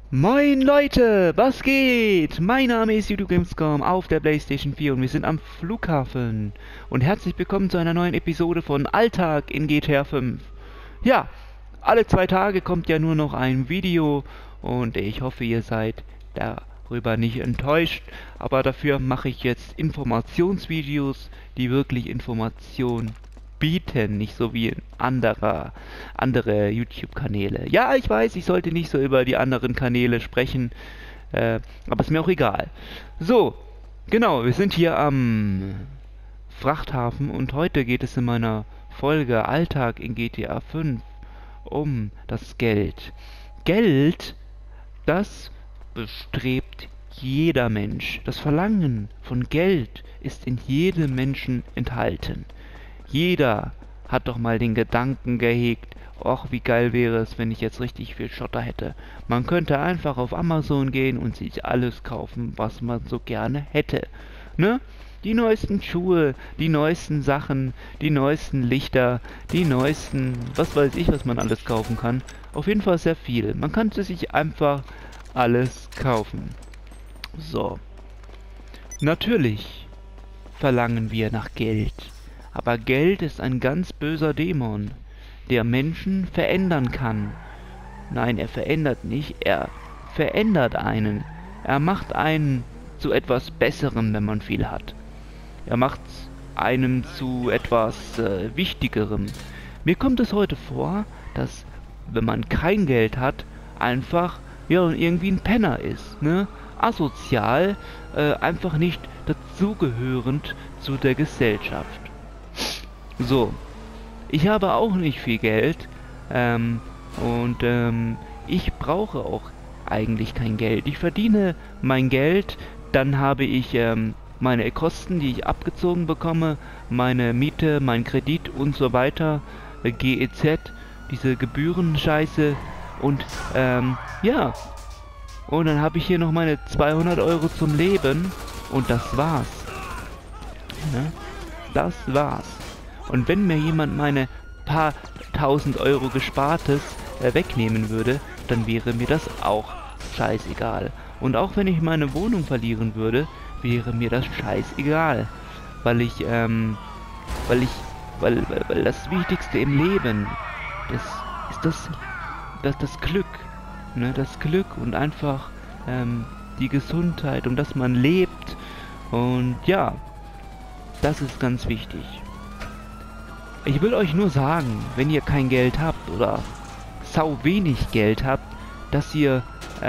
Moin Leute, was geht? Mein Name ist YouTube Gamescom auf der PlayStation 4 und wir sind am Flughafen. Und herzlich willkommen zu einer neuen Episode von Alltag in GTA 5. Ja, alle 2 Tage kommt ja nur noch ein Video und ich hoffe, ihr seid darüber nicht enttäuscht. Aber dafür mache ich jetzt Informationsvideos, die wirklich Information bieten, nicht so wie andere YouTube-Kanäle. Ja, ich weiß, ich sollte nicht so über die anderen Kanäle sprechen, aber ist mir auch egal. So, genau, wir sind hier am Frachthafen und heute geht es in meiner Folge Alltag in GTA 5 um das Geld. Geld, das bestrebt jeder Mensch. Das Verlangen von Geld ist in jedem Menschen enthalten. Jeder hat doch mal den Gedanken gehegt, och, wie geil wäre es, wenn ich jetzt richtig viel Schotter hätte. Man könnte einfach auf Amazon gehen und sich alles kaufen, was man so gerne hätte. Ne? Die neuesten Schuhe, die neuesten Sachen, die neuesten Lichter, die neuesten, was weiß ich, was man alles kaufen kann. Auf jeden Fall sehr viel. Man könnte sich einfach alles kaufen. So. Natürlich verlangen wir nach Geld. Aber Geld ist ein ganz böser Dämon, der Menschen verändern kann. Nein, er verändert nicht, er verändert einen. Er macht einen zu etwas Besserem, wenn man viel hat. Er macht einem zu etwas Wichtigerem. Mir kommt es heute vor, dass, wenn man kein Geld hat, einfach ja irgendwie ein Penner ist, ne? Asozial, einfach nicht dazugehörend zu der Gesellschaft. So, ich habe auch nicht viel Geld ich brauche auch eigentlich kein Geld. Ich verdiene mein Geld, dann habe ich meine Kosten, die ich abgezogen bekomme, meine Miete, mein Kredit und so weiter, GEZ, diese Gebührenscheiße und ja, und dann habe ich hier noch meine 200 Euro zum Leben und das war's. Ne? Das war's. Und wenn mir jemand meine paar tausend Euro Gespartes wegnehmen würde, dann wäre mir das auch scheißegal. Und auch wenn ich meine Wohnung verlieren würde, wäre mir das scheißegal. Weil das Wichtigste im Leben, das ist das Glück. Ne? Das Glück und einfach die Gesundheit und dass man lebt. Und ja, das ist ganz wichtig. Ich will euch nur sagen, wenn ihr kein Geld habt oder sau wenig Geld habt, dass ihr,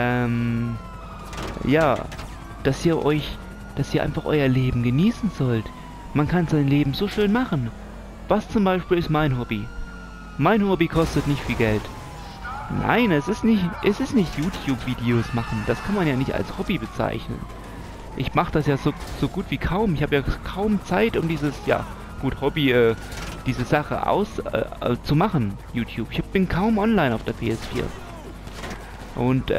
ja, dass ihr einfach euer Leben genießen sollt. Man kann sein Leben so schön machen. Was zum Beispiel ist mein Hobby? Mein Hobby kostet nicht viel Geld. Nein, es ist nicht YouTube-Videos machen. Das kann man ja nicht als Hobby bezeichnen. Ich mache das ja so gut wie kaum. Ich habe ja kaum Zeit, um dieses, ja, gut, Hobby, diese Sache zu machen, YouTube. Ich bin kaum online auf der PS4. Und,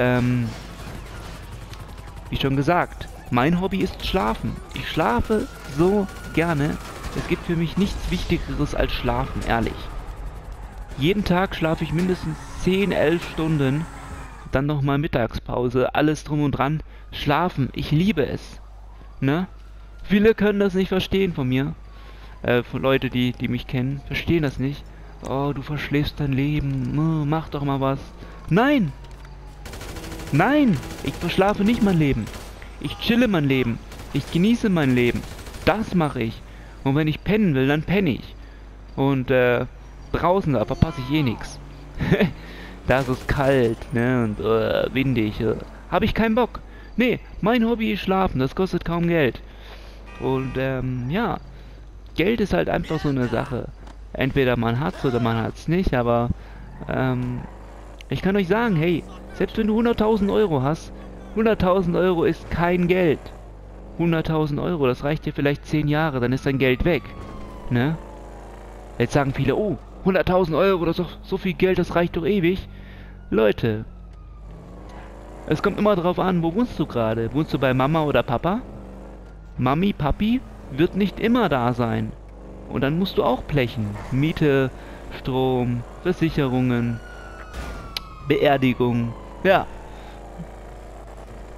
wie schon gesagt, mein Hobby ist Schlafen. Ich schlafe so gerne. Es gibt für mich nichts Wichtigeres als Schlafen, ehrlich. Jeden Tag schlafe ich mindestens 10, 11 Stunden. Dann nochmal Mittagspause, alles drum und dran. Schlafen, ich liebe es. Ne? Viele können das nicht verstehen von mir. Von Leute, die mich kennen, verstehen das nicht. Oh, du verschläfst dein Leben. Mach doch mal was. Nein! Nein! Ich verschlafe nicht mein Leben. Ich chille mein Leben. Ich genieße mein Leben. Das mache ich. Und wenn ich pennen will, dann penne ich. Und draußen, da verpasse ich eh nichts. Da ist es kalt, ne? Und windig. Habe ich keinen Bock. Nee, mein Hobby ist Schlafen. Das kostet kaum Geld. Und ja. Geld ist halt einfach so eine Sache. Entweder man hat's oder man hat's nicht, aber ich kann euch sagen, hey, selbst wenn du 100.000 Euro hast, 100.000 Euro ist kein Geld. 100.000 Euro, das reicht dir vielleicht 10 Jahre, dann ist dein Geld weg. Ne? Jetzt sagen viele, oh, 100.000 Euro, das ist doch so viel Geld, das reicht doch ewig. Leute, es kommt immer drauf an, wo wohnst du gerade? Wohnst du bei Mama oder Papa? Mami, Papi wird nicht immer da sein. Und dann musst du auch blechen. Miete, Strom, Versicherungen, Beerdigung. Ja,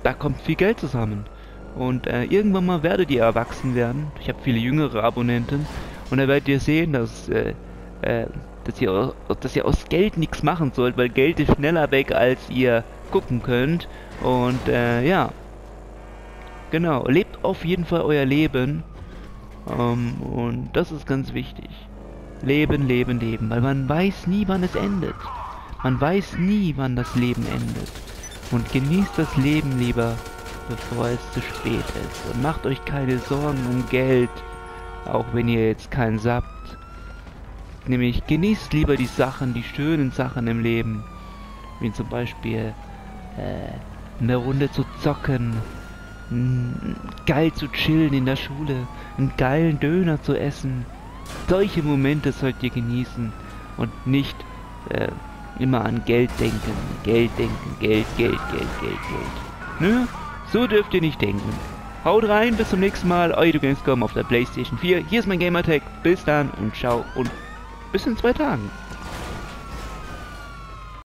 da kommt viel Geld zusammen. Und irgendwann mal werdet ihr erwachsen werden. Ich habe viele jüngere Abonnenten. Und da werdet ihr sehen, dass ihr aus Geld nichts machen sollt, weil Geld ist schneller weg, als ihr gucken könnt. Und ja, genau, lebt auf jeden Fall euer Leben. Und das ist ganz wichtig. Leben, leben, leben, weil man weiß nie, wann es endet. Man weiß nie, wann das Leben endet. Und genießt das Leben lieber, bevor es zu spät ist. Und macht euch keine Sorgen um Geld, auch wenn ihr jetzt keins habt. Nämlich genießt lieber die Sachen, die schönen Sachen im Leben. Wie zum Beispiel eine Runde zu zocken, geil zu chillen in der Schule, einen geilen Döner zu essen. Solche Momente sollt ihr genießen und nicht immer an Geld denken. Geld denken, Geld, Geld, Geld, Geld, Geld. Nö, so dürft ihr nicht denken. Haut rein, bis zum nächsten Mal, euer Gamescom auf der PlayStation 4. Hier ist mein Gamertag, bis dann und ciao und bis in 2 Tagen.